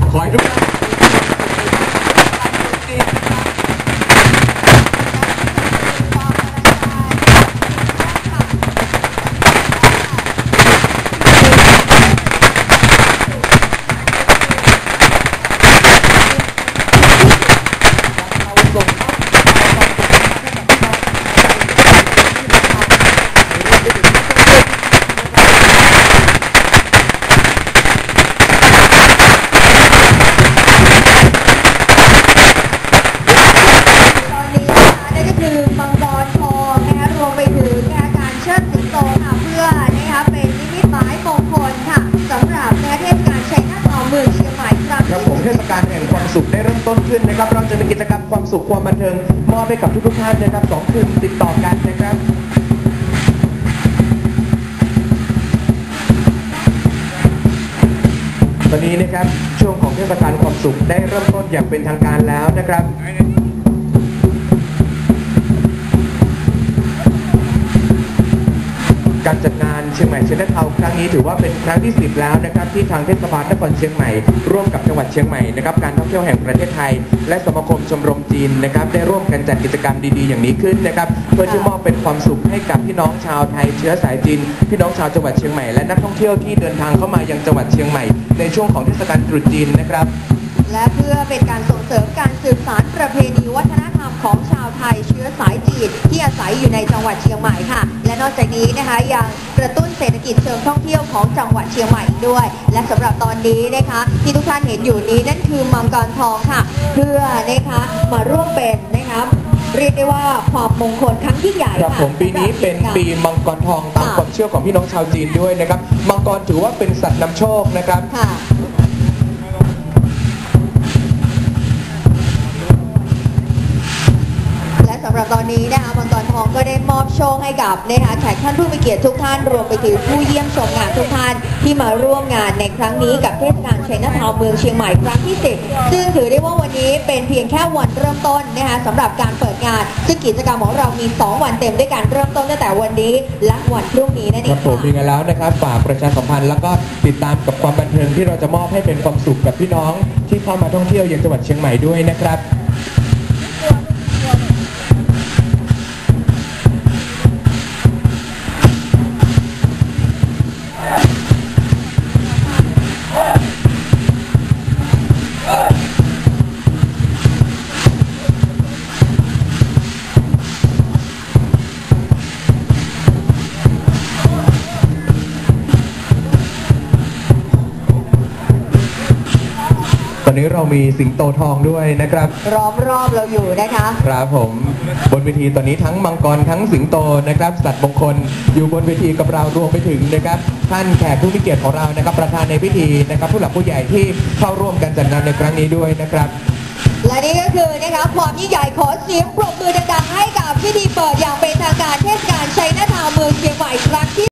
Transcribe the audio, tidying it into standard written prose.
ขอให้ทุกท่านสุขได้เริ่มต้นขึ้นนะครับเราจะมีกิจกรรมความสุขความบันเทิงมอบให้กับทุกท่านนะครับ2 คืนติดต่อกันนะครับตอนนี้นะครับช่วงของเทศกาลความสุขได้เริ่มต้นอย่างเป็นทางการแล้วนะครับการจัดงานเชียงใหม่เชนเทาครั้งนี้ถือว่าเป็นครั้งที่10แล้วนะครับที่ทางเทศบาลนครเชียงใหม่ร่วมกับจังหวัดเชียงใหม่นะครับการท่องเที่ยวแห่งประเทศไทยและสมาคมชมรมจีนนะครับได้ร่วมกันจัดกิจกรรมดีๆอย่างนี้ขึ้นนะครับเพื่อที่มอบเป็นความสุขให้กับพี่น้องชาวไทยเชื้อสายจีนพี่น้องชาวจังหวัดเชียงใหม่และนักท่องเที่ยวที่เดินทางเข้ามายังจังหวัดเชียงใหม่ในช่วงของเทศกาลตรุษจีนนะครับและเพื่อเป็นการส่งเสริมการสืบสานประเพณีวัฒนธรรมของชาวไทยเชื้อสายจีนที่อาศัยอยู่ในจังหวัดเชียงใหม่ค่ะและนอกจากนี้นะคะยังกระตุ้นเศรษฐกิจเชิงท่องเที่ยวของจังหวัดเชียงใหม่ด้วยและสำหรับตอนนี้นะคะที่ทุกท่านเห็นอยู่นี้นั่นคือมังกรทองค่ะเพื่อนะคะมาร่วมเป็นนะคะเรียกได้ว่าความมงคลครั้งยิ่งใหญ่ครับผมปีนี้เป็นปีมังกรทองตามความเชื่อของพี่น้องชาวจีนด้วยนะครับมังกรถือว่าเป็นสัตว์นำโชคนะครับสำหรับตอนนี้นะคะมังกรทองก็ได้มอบโชคให้กับนะคะแขกท่านผู้มีเกียรติทุกท่านรวมไปถึงผู้เยี่ยมชมงานทุกท่านที่มาร่วมงานในครั้งนี้กับเทศกาลไชน่าทาวน์เมืองเชียงใหม่ครั้งที่10ซึ่งถือได้ว่าวันนี้เป็นเพียงแค่วันเริ่มต้นนะคะสำหรับการเปิดงานซึ่งกิจกรรมของเรามี2 วันเต็มด้วยการเริ่มต้นตั้งแต่วันนี้และวันพรุ่งนี้นั่นเองครับผมมีกันแล้วนะครับฝากประชาสัมพันธ์แล้วก็ติดตามกับความบันเทิงที่เราจะมอบให้เป็นความสุขกับพี่น้องที่เข้ามาท่องเที่ยวยังจังหวัดเชียงใหม่ด้วยนะครับตอนนี้เรามีสิงโตทองด้วยนะครับล้อมรอบเราอยู่นะคะครับผมบนเวทีตอนนี้ทั้งมังกรทั้งสิงโตนะครับสัตว์มงคลอยู่บนเวทีกับเรารวมไปถึงนะครับท่านแขกผู้มีเกียรติของเรานะครับประธานในพิธีนะครับผู้หลักผู้ใหญ่ที่เข้าร่วมกันจัดงานในครั้งนี้ด้วยนะครับและนี่ก็คือนะคะความยิ่งใหญ่ขอเสียงปรบมือดังๆให้กับพิธีเปิดอย่างเป็นทางการเทศกาลไชน่าทาวน์เมืองเชียงใหม่ครั้งที่